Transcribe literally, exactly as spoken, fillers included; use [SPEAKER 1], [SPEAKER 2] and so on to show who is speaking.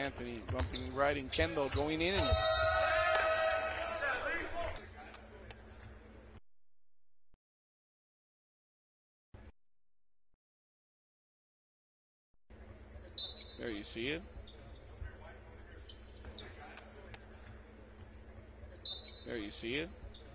[SPEAKER 1] Anthony bumping right in Kendall going in. And there you see it. There you see it.